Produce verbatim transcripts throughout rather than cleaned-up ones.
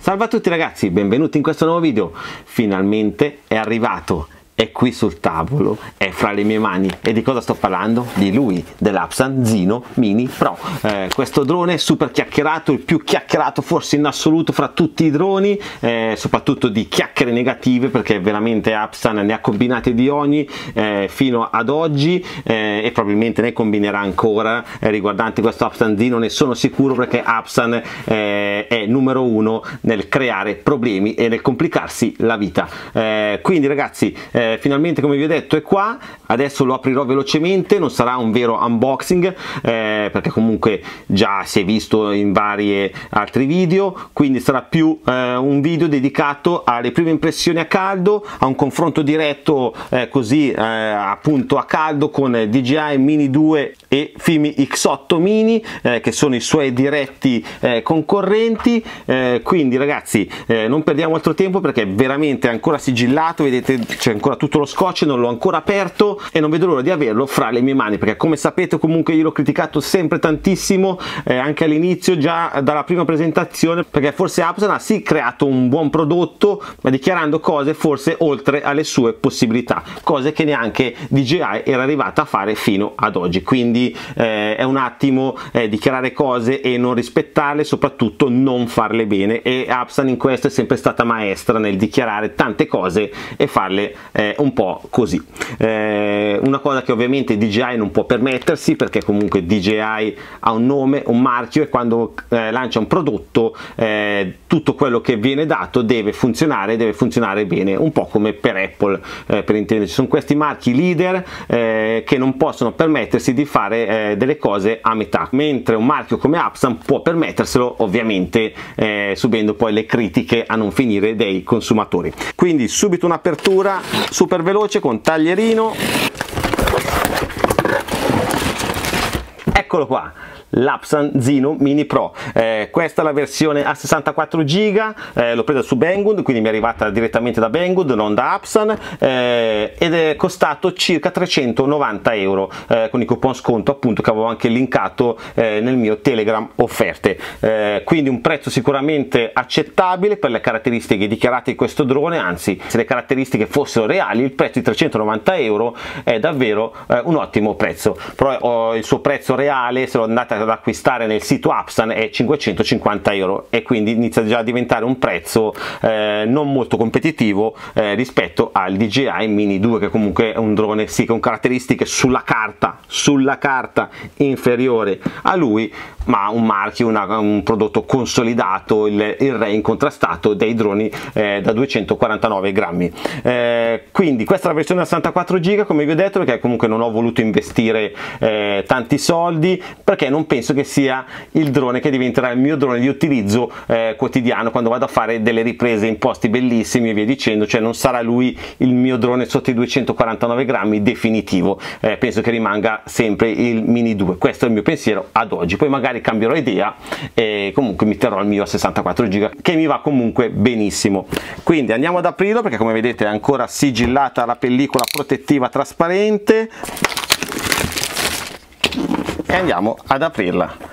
Salve a tutti ragazzi, benvenuti in questo nuovo video. Finalmente è arrivato, è qui sul tavolo, è fra le mie mani. E di cosa sto parlando? Di lui, dell'Apsan Zino Mini Pro. Eh, questo drone super chiacchierato, il più chiacchierato forse in assoluto fra tutti i droni, eh, soprattutto di chiacchiere negative, perché veramente Apsan ne ha combinate di ogni eh, fino ad oggi, eh, e probabilmente ne combinerà ancora eh, riguardanti questo Apsan Zino, ne sono sicuro, perché Apsan eh, è numero uno nel creare problemi e nel complicarsi la vita. Eh, quindi ragazzi, eh, finalmente, come vi ho detto, è qua. Adesso lo aprirò velocemente, non sarà un vero unboxing eh, perché comunque già si è visto in vari altri video, quindi sarà più eh, un video dedicato alle prime impressioni a caldo, a un confronto diretto eh, così eh, appunto a caldo con D J I Mini due e Fimi X otto Mini, eh, che sono i suoi diretti eh, concorrenti. Eh, quindi ragazzi, eh, non perdiamo altro tempo, perché è veramente ancora sigillato, vedete c'è ancora tutto lo scotch, non l'ho ancora aperto e non vedo l'ora di averlo fra le mie mani, perché come sapete comunque io l'ho criticato sempre tantissimo, eh, anche all'inizio, già dalla prima presentazione, perché forse Apsan ha sì creato un buon prodotto, ma dichiarando cose forse oltre alle sue possibilità, cose che neanche D J I era arrivata a fare fino ad oggi. Quindi eh, è un attimo eh, dichiarare cose e non rispettarle, soprattutto non farle bene, e Apsan in questo è sempre stata maestra nel dichiarare tante cose e farle eh, un po' così. Eh, una cosa che ovviamente D J I non può permettersi, perché comunque D J I ha un nome, un marchio, e quando eh, lancia un prodotto eh, tutto quello che viene dato deve funzionare, deve funzionare bene, un po' come per Apple, eh, per intenderci. Sono questi marchi leader eh, che non possono permettersi di fare eh, delle cose a metà, mentre un marchio come Apsan può permetterselo, ovviamente eh, subendo poi le critiche a non finire dei consumatori. Quindi subito un'apertura super veloce con taglierino. Eccolo qua, l'Apsan Zino Mini Pro. Eh, questa è la versione a sessantaquattro giga, eh, l'ho presa su Banggood, quindi mi è arrivata direttamente da Banggood, non da Apsan, eh, ed è costato circa trecentonovanta euro eh, con i coupon sconto, appunto, che avevo anche linkato eh, nel mio Telegram offerte. Eh, quindi un prezzo sicuramente accettabile per le caratteristiche dichiarate di questo drone, anzi se le caratteristiche fossero reali il prezzo di trecentonovanta euro è davvero eh, un ottimo prezzo. Però oh, il suo prezzo reale, se lo andate ad acquistare nel sito Apsan, è cinquecentocinquanta euro, e quindi inizia già a diventare un prezzo eh, non molto competitivo eh, rispetto al D J I Mini due, che comunque è un drone sì con caratteristiche sulla carta sulla carta inferiore a lui, ma un marchio, una, un prodotto consolidato, il, il re incontrastato dei droni eh, da duecentoquarantanove grammi. Eh, quindi questa è la versione da sessantaquattro giga, come vi ho detto, perché comunque non ho voluto investire eh, tanti soldi, perché non penso che sia il drone che diventerà il mio drone di utilizzo eh, quotidiano quando vado a fare delle riprese in posti bellissimi e via dicendo. Cioè non sarà lui il mio drone sotto i duecentoquarantanove grammi definitivo, eh, penso che rimanga sempre il Mini due. Questo è il mio pensiero ad oggi, poi magari cambierò idea e comunque mi terrò il mio a sessantaquattro giga, che mi va comunque benissimo. Quindi andiamo ad aprirlo, perché come vedete è ancora sigillata la pellicola protettiva trasparente, e andiamo ad aprirla.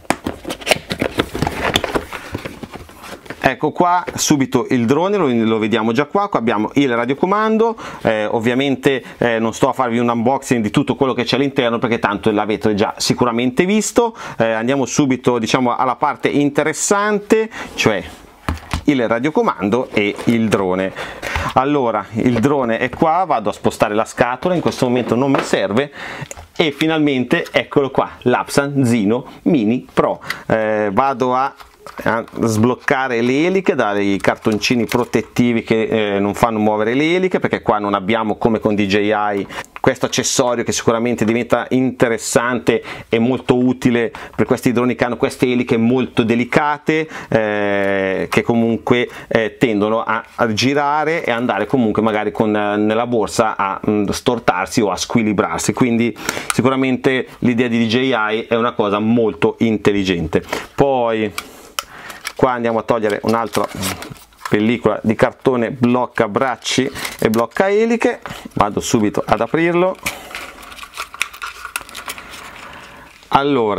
Ecco qua subito il drone, lo, lo vediamo già qua. Qua abbiamo il radiocomando, eh, ovviamente eh, non sto a farvi un unboxing di tutto quello che c'è all'interno, perché tanto l'avete già sicuramente visto. Eh, andiamo subito, diciamo, alla parte interessante, cioè il radiocomando e il drone. Allora, il drone è qua, vado a spostare la scatola, in questo momento non mi serve, e finalmente eccolo qua, l'Apsan Zino Mini Pro. Eh, vado a a sbloccare le eliche dai cartoncini protettivi che eh, non fanno muovere le eliche, perché qua non abbiamo, come con D J I, questo accessorio che sicuramente diventa interessante e molto utile per questi droni che hanno queste eliche molto delicate, eh, che comunque eh, tendono a, a girare e andare comunque magari con, eh, nella borsa a mh, stortarsi o a squilibrarsi. Quindi sicuramente l'idea di D J I è una cosa molto intelligente. Poi qua andiamo a togliere un'altra pellicola di cartone blocca bracci e blocca eliche, vado subito ad aprirlo. Allora,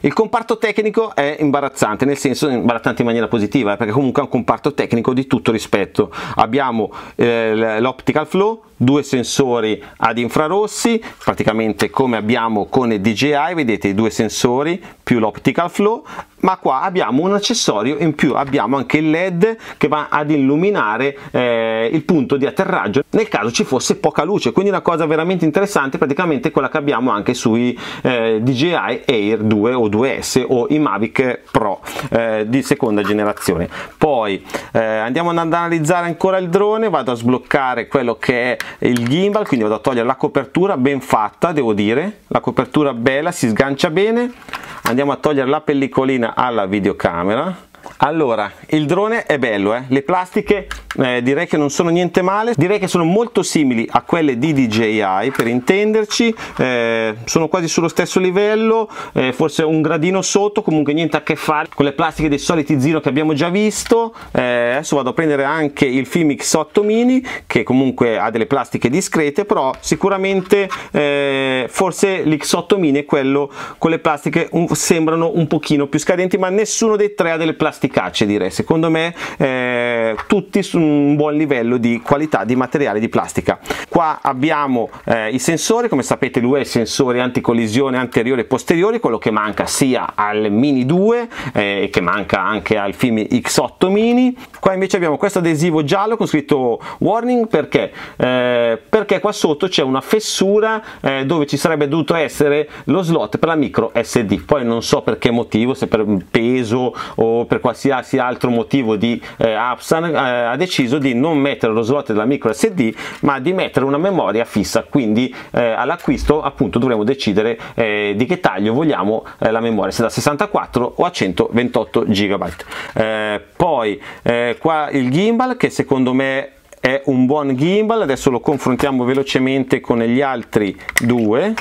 Il comparto tecnico è imbarazzante, nel senso imbarazzante in maniera positiva, perché comunque è un comparto tecnico di tutto rispetto. Abbiamo eh, l'optical flow, due sensori ad infrarossi, praticamente come abbiamo con il D J I, vedete i due sensori più l'optical flow, ma qua abbiamo un accessorio in più, abbiamo anche il L E D che va ad illuminare eh, il punto di atterraggio nel caso ci fosse poca luce, quindi una cosa veramente interessante, praticamente quella che abbiamo anche sui eh, D J I Air due o due S o i Mavic Pro eh, di seconda generazione. Poi eh, andiamo ad analizzare ancora il drone, vado a sbloccare quello che è il gimbal, quindi vado a togliere la copertura, ben fatta devo dire, la copertura bella, si sgancia bene. Andiamo a togliere la pellicolina alla videocamera. Allora, il drone è bello, eh? Le plastiche eh, direi che non sono niente male, direi che sono molto simili a quelle di D J I per intenderci, eh, sono quasi sullo stesso livello, eh, forse un gradino sotto, comunque niente a che fare con le plastiche dei soliti Zino che abbiamo già visto. Eh, adesso vado a prendere anche il Film X otto Mini che comunque ha delle plastiche discrete, però sicuramente eh, forse l'X otto Mini è quello con le plastiche un, sembrano un pochino più scadenti, ma nessuno dei tre ha delle plasticacce, direi. Secondo me eh, tutti su un buon livello di qualità di materiale di plastica. Qua abbiamo eh, i sensori, come sapete lui ha i sensori anticollisione anteriori e posteriori, quello che manca sia al Mini due e eh, che manca anche al Film X otto Mini. Qua invece abbiamo questo adesivo giallo con scritto warning, perché eh, perché qua sotto c'è una fessura eh, dove ci sarebbe dovuto essere lo slot per la micro S D, poi non so per che motivo, se per peso o per qualsiasi altro motivo di eh, Apsan eh, ha deciso di non mettere lo slot della micro S D ma di mettere una memoria fissa, quindi eh, all'acquisto appunto dovremo decidere eh, di che taglio vogliamo eh, la memoria, se da sessantaquattro o a centoventotto giga. Eh, poi eh, qua il gimbal che secondo me è un buon gimbal, adesso lo confrontiamo velocemente con gli altri due.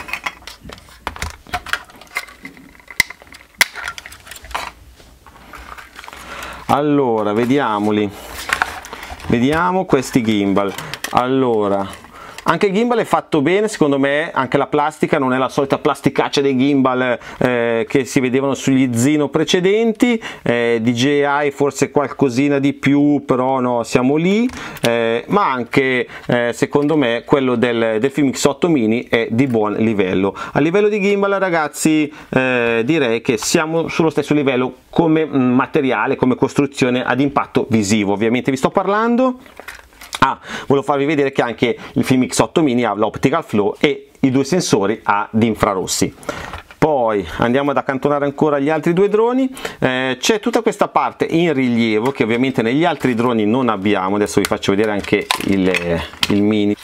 Allora, vediamoli, vediamo questi gimbal. Allora, anche il gimbal è fatto bene, secondo me, anche la plastica non è la solita plasticaccia dei gimbal eh, che si vedevano sugli Zino precedenti, eh, D J I forse qualcosina di più, però no, siamo lì, eh, ma anche eh, secondo me quello del, del Film X otto Mini è di buon livello. A livello di gimbal ragazzi eh, direi che siamo sullo stesso livello come materiale, come costruzione ad impatto visivo, ovviamente vi sto parlando. Ah, volevo farvi vedere che anche il Film X otto Mini ha l'optical flow e i due sensori ad infrarossi. Poi andiamo ad accantonare ancora gli altri due droni, eh, c'è tutta questa parte in rilievo che ovviamente negli altri droni non abbiamo, adesso vi faccio vedere anche il, il Mini.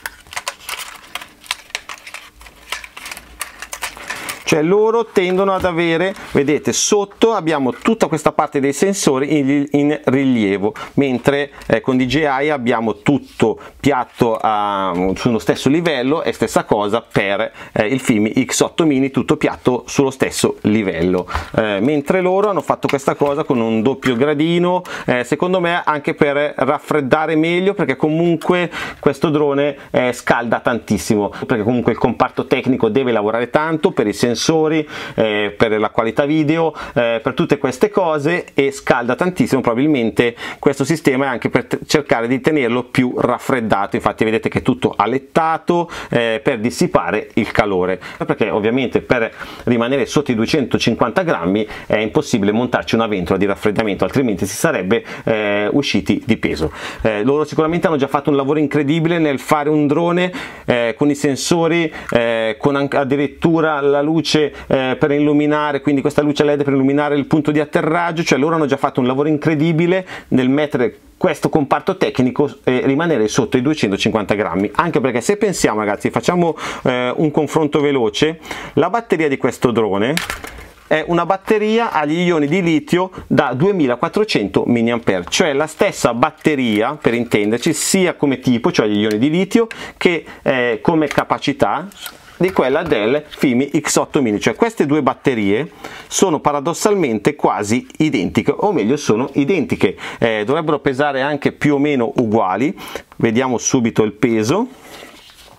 Cioè loro tendono ad avere, vedete sotto abbiamo tutta questa parte dei sensori in, in rilievo, mentre eh, con D J I abbiamo tutto piatto uh, sullo stesso livello, e stessa cosa per eh, il Film X otto Mini, tutto piatto sullo stesso livello, eh, mentre loro hanno fatto questa cosa con un doppio gradino, eh, secondo me anche per raffreddare meglio, perché comunque questo drone eh, scalda tantissimo, perché comunque il comparto tecnico deve lavorare tanto per i sensori, Eh, per la qualità video, eh, per tutte queste cose, e scalda tantissimo. Probabilmente questo sistema è anche per cercare di tenerlo più raffreddato, infatti vedete che è tutto alettato eh, per dissipare il calore, perché ovviamente per rimanere sotto i duecentocinquanta grammi è impossibile montarci una ventola di raffreddamento, altrimenti si sarebbe eh, usciti di peso. Eh, loro sicuramente hanno già fatto un lavoro incredibile nel fare un drone eh, con i sensori, eh, con anche addirittura la luce Eh, per illuminare, quindi questa luce L E D per illuminare il punto di atterraggio, cioè loro hanno già fatto un lavoro incredibile nel mettere questo comparto tecnico e rimanere sotto i duecentocinquanta grammi, anche perché se pensiamo ragazzi, facciamo eh, un confronto veloce, la batteria di questo drone è una batteria agli ioni di litio da duemilaquattrocento milliampere, cioè la stessa batteria per intenderci, sia come tipo, cioè gli ioni di litio, che eh, come capacità di quella del Film X otto Mini, cioè queste due batterie sono paradossalmente quasi identiche, o meglio sono identiche, eh, dovrebbero pesare anche più o meno uguali. Vediamo subito il peso.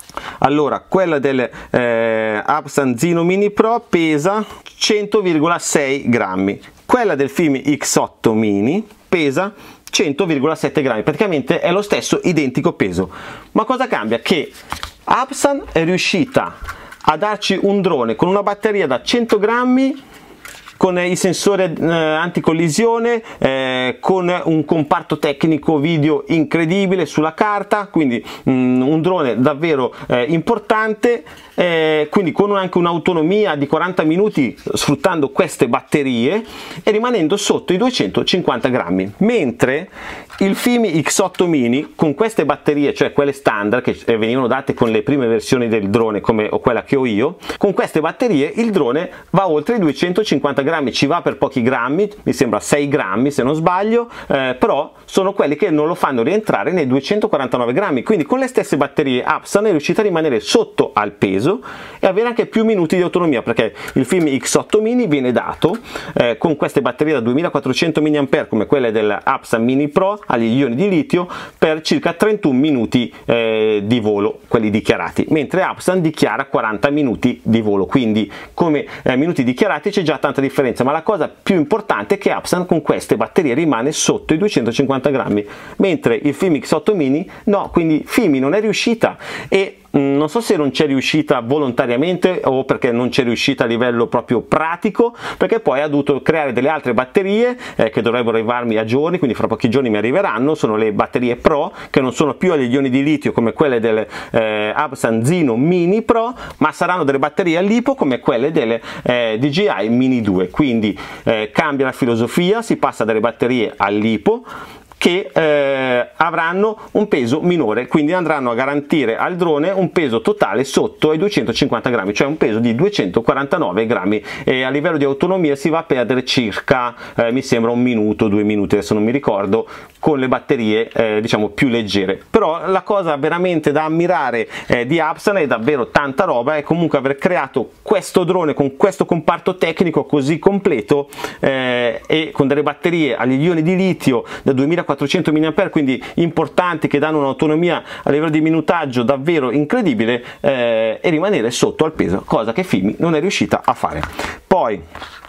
Allora, quella del eh, Upsan Zino Mini Pro pesa cento virgola sei grammi, quella del Fimi X otto Mini pesa cento virgola sette grammi, praticamente è lo stesso identico peso. Ma cosa cambia? Che Upsan è riuscita a darci un drone con una batteria da cento grammi, con i sensori eh, anticollisione, eh, con un comparto tecnico video incredibile sulla carta, quindi mm, un drone davvero eh, importante, eh, quindi con anche un'autonomia di quaranta minuti sfruttando queste batterie e rimanendo sotto i duecentocinquanta grammi, mentre il Fimi X otto Mini con queste batterie, cioè quelle standard che venivano date con le prime versioni del drone come o quella che ho io, con queste batterie il drone va oltre i duecentocinquanta grammi, ci va per pochi grammi, mi sembra sei grammi se non sbaglio, eh, però sono quelli che non lo fanno rientrare nei duecentoquarantanove grammi, quindi con le stesse batterie Upsan è riuscita a rimanere sotto al peso e avere anche più minuti di autonomia, perché il Fimi X otto Mini viene dato eh, con queste batterie da duemilaquattrocento milliampere come quelle del Upsan Mini Pro agli ioni di litio per circa trentuno minuti eh, di volo, quelli dichiarati, mentre Upsan dichiara quaranta minuti di volo, quindi come eh, minuti dichiarati c'è già tanta differenza, ma la cosa più importante è che Upsan con queste batterie rimane sotto i duecentocinquanta grammi, mentre il Fimi X otto Mini no, quindi Fimi non è riuscita, e non so se non c'è riuscita volontariamente o perché non c'è riuscita a livello proprio pratico, perché poi ha dovuto creare delle altre batterie eh, che dovrebbero arrivarmi a giorni, quindi fra pochi giorni mi arriveranno, sono le batterie Pro che non sono più agli ioni di litio come quelle del eh, Upsan Zino Mini Pro, ma saranno delle batterie a lipo come quelle delle eh, D J I Mini due, quindi eh, cambia la filosofia, si passa dalle batterie al lipo che eh, avranno un peso minore, quindi andranno a garantire al drone un peso totale sotto ai duecentocinquanta grammi, cioè un peso di duecentoquarantanove grammi, e a livello di autonomia si va a perdere circa eh, mi sembra un minuto, due minuti, adesso non mi ricordo, con le batterie eh, diciamo più leggere. Però la cosa veramente da ammirare eh, di Upsan è davvero tanta roba, è comunque aver creato questo drone con questo comparto tecnico così completo eh, e con delle batterie agli ioni di litio da duemilaquattrocento milliampere, quindi importanti, che danno un'autonomia a livello di minutaggio davvero incredibile, eh, e rimanere sotto al peso, cosa che Fimi non è riuscita a fare. Poi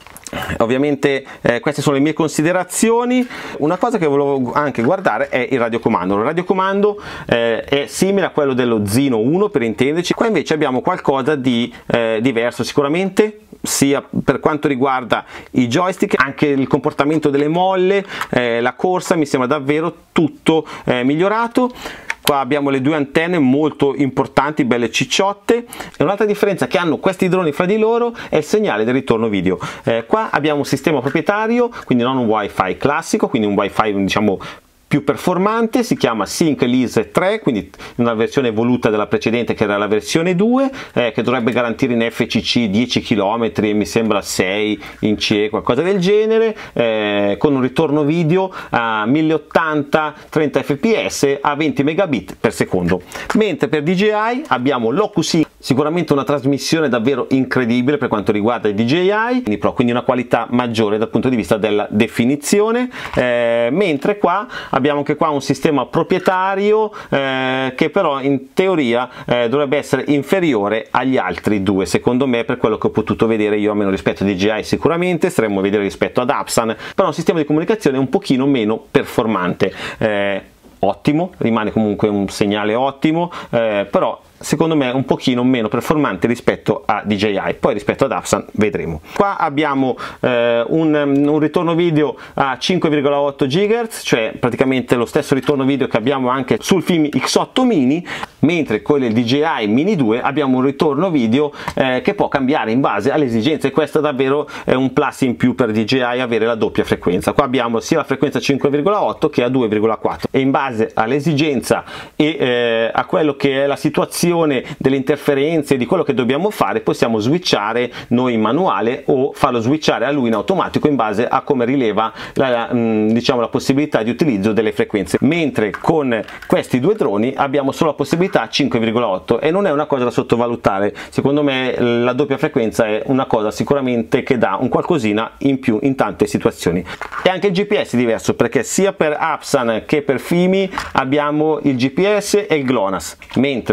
ovviamente eh, queste sono le mie considerazioni. Una cosa che volevo anche guardare è il radiocomando. Il radiocomando eh, è simile a quello dello Zino uno, per intenderci, qua invece abbiamo qualcosa di eh, diverso sicuramente, sia per quanto riguarda i joystick, anche il comportamento delle molle, eh, la corsa, mi sembra davvero tutto eh, migliorato. Qua abbiamo le due antenne molto importanti, belle cicciotte, e un'altra differenza che hanno questi droni fra di loro è il segnale del ritorno video. Eh, qua abbiamo un sistema proprietario, quindi non un wifi classico, quindi un wifi diciamo più performante, si chiama SyncLease tre, quindi una versione evoluta della precedente che era la versione due, eh, che dovrebbe garantire in F C C dieci chilometri, mi sembra sei in C E, qualcosa del genere, eh, con un ritorno video a mille ottanta trenta fps a venti megabit per secondo. Mentre per D J I abbiamo l'Ocus, sicuramente una trasmissione davvero incredibile per quanto riguarda i D J I, quindi una qualità maggiore dal punto di vista della definizione, eh, mentre qua abbiamo anche qua un sistema proprietario eh, che però in teoria eh, dovrebbe essere inferiore agli altri due, secondo me, per quello che ho potuto vedere io, almeno rispetto a D J I sicuramente, staremmo a vedere rispetto ad Upsan, però un sistema di comunicazione un pochino meno performante. Eh, ottimo, rimane comunque un segnale ottimo, eh, però secondo me un pochino meno performante rispetto a D J I, poi rispetto ad Upsan vedremo. Qua abbiamo eh, un, un ritorno video a cinque virgola otto gigahertz, cioè praticamente lo stesso ritorno video che abbiamo anche sul Fimi X otto Mini, mentre con il D J I Mini due abbiamo un ritorno video eh, che può cambiare in base alle esigenze, e questo è davvero eh, un plus in più per D J I, avere la doppia frequenza. Qua abbiamo sia la frequenza cinque virgola otto che a due virgola quattro, e in base all'esigenza e eh, a quello che è la situazione delle interferenze, di quello che dobbiamo fare, possiamo switchare noi in manuale o farlo switchare a lui in automatico in base a come rileva la, diciamo, la possibilità di utilizzo delle frequenze, mentre con questi due droni abbiamo solo la possibilità cinque virgola otto, e non è una cosa da sottovalutare. Secondo me la doppia frequenza è una cosa sicuramente che dà un qualcosina in più in tante situazioni. E anche il G P S è diverso, perché sia per Upsan che per Fimi abbiamo il G P S e il GLONASS, mentre per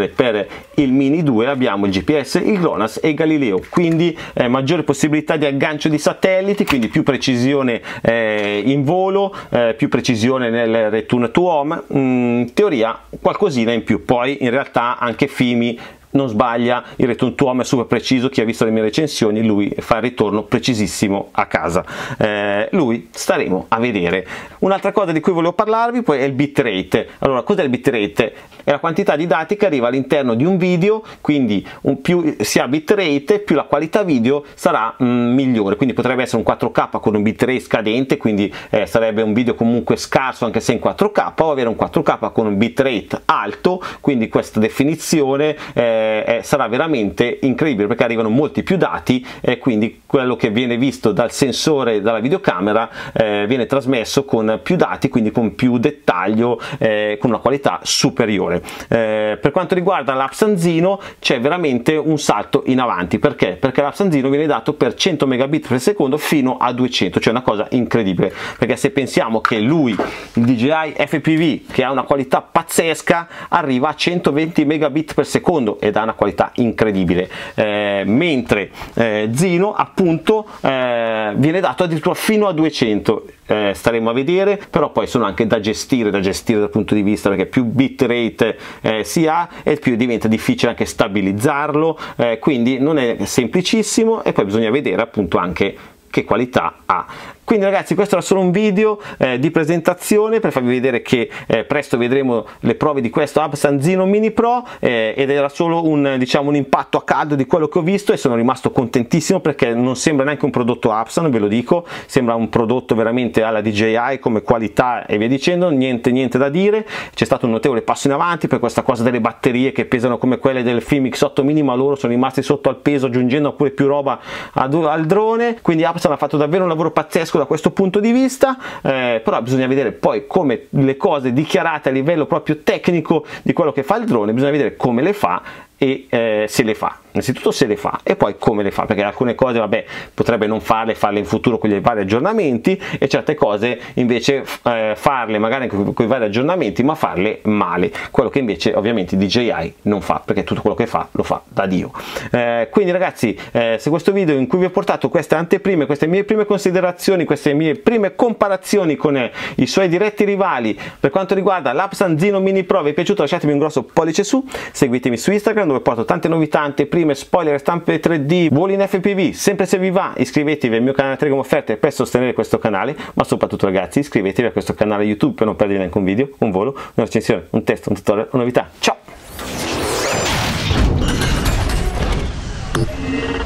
il Mini due abbiamo il G P S, il GLONASS e il Galileo, quindi eh, maggiore possibilità di aggancio di satelliti, quindi più precisione eh, in volo, eh, più precisione nel return to home, in teoria qualcosina in più. Poi in realtà anche Fimi non sbaglia, il return to home è super preciso, chi ha visto le mie recensioni, lui fa il ritorno precisissimo a casa. Eh, lui staremo a vedere. Un'altra cosa di cui volevo parlarvi poi è il bitrate. Allora, cos'è il bitrate? È la quantità di dati che arriva all'interno di un video, quindi un più si ha bitrate, più la qualità video sarà mh, migliore, quindi potrebbe essere un quattro K con un bitrate scadente, quindi eh, sarebbe un video comunque scarso anche se in quattro K, o avere un quattro K con un bitrate alto, quindi questa definizione eh, eh, sarà veramente incredibile perché arrivano molti più dati e eh, quindi quello che viene visto dal sensore, dalla videocamera, eh, viene trasmesso con più dati, quindi con più dettaglio, eh, con una qualità superiore. Eh, per quanto riguarda l'Apsan Zino c'è veramente un salto in avanti. Perché? Perché l'Apsan Zino viene dato per cento megabit per secondo fino a duecento, cioè una cosa incredibile, perché se pensiamo che lui, il D J I F P V, che ha una qualità pazzesca, arriva a centoventi megabit per secondo ed ha una qualità incredibile, eh, mentre eh, Zino appunto eh, viene dato addirittura fino a duecento. Eh, staremo a vedere, però poi sono anche da gestire, da gestire dal punto di vista, perché più bitrate eh, si ha e più diventa difficile anche stabilizzarlo, eh, quindi non è semplicissimo e poi bisogna vedere appunto anche che qualità ha. Quindi ragazzi, questo era solo un video eh, di presentazione per farvi vedere che eh, presto vedremo le prove di questo Apsan Zino Mini Pro, eh, ed era solo un, diciamo, un impatto a caldo di quello che ho visto e sono rimasto contentissimo perché non sembra neanche un prodotto Apsan, ve lo dico, sembra un prodotto veramente alla D J I come qualità e via dicendo, niente, niente da dire. C'è stato un notevole passo in avanti per questa cosa delle batterie che pesano come quelle del Filmix otto mini, ma loro sono rimasti sotto al peso aggiungendo pure più roba ad, al drone, quindi Apsan ha fatto davvero un lavoro pazzesco da questo punto di vista, eh, però bisogna vedere poi come le cose dichiarate a livello proprio tecnico di quello che fa il drone, bisogna vedere come le fa e eh, se le fa, innanzitutto se le fa e poi come le fa, perché alcune cose vabbè potrebbe non farle, farle in futuro con i vari aggiornamenti, e certe cose invece eh, farle magari con, con i vari aggiornamenti ma farle male, quello che invece ovviamente D J I non fa, perché tutto quello che fa lo fa da Dio. Eh, quindi ragazzi, eh, se questo video in cui vi ho portato queste anteprime, queste mie prime considerazioni, queste mie prime comparazioni con eh, i suoi diretti rivali per quanto riguarda l'Apsan Zino Mini Pro vi è piaciuto, lasciatemi un grosso pollice su, seguitemi su Instagram dove porto tante novità, anteprime, spoiler, stampe tre D, voli in F P V. Sempre se vi va, iscrivetevi al mio canale Telegram Offerte per sostenere questo canale, ma soprattutto ragazzi iscrivetevi a questo canale YouTube per non perdere neanche un video, un volo, una recensione, un testo, un tutorial, una novità. Ciao!